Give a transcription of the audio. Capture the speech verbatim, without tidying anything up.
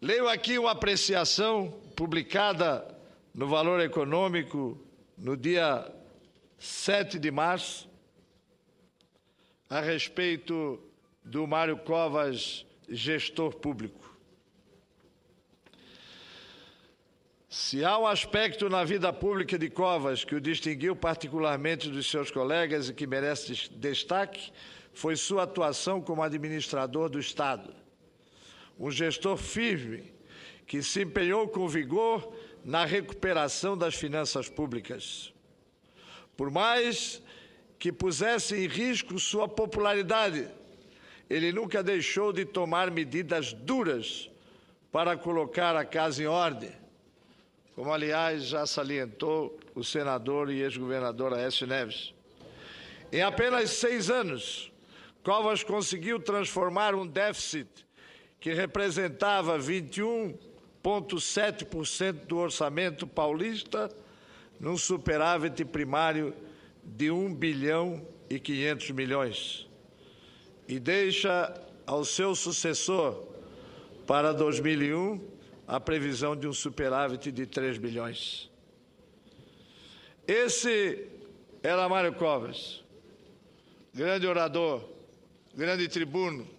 Leio aqui uma apreciação publicada no Valor Econômico no dia sete de março, a respeito do Mário Covas, gestor público. Se há um aspecto na vida pública de Covas que o distinguiu particularmente dos seus colegas e que merece destaque, foi sua atuação como administrador do Estado. Um gestor firme que se empenhou com vigor na recuperação das finanças públicas. Por mais que pusesse em risco sua popularidade, ele nunca deixou de tomar medidas duras para colocar a casa em ordem, como, aliás, já salientou o senador e ex-governador Aécio Neves. Em apenas seis anos, Covas conseguiu transformar um déficit que representava vinte e um vírgula sete por cento do orçamento paulista num superávit primário de um bilhão e quinhentos milhões. E deixa ao seu sucessor, para dois mil e um, a previsão de um superávit de três bilhões. Esse era Mário Covas, grande orador, grande tribuno,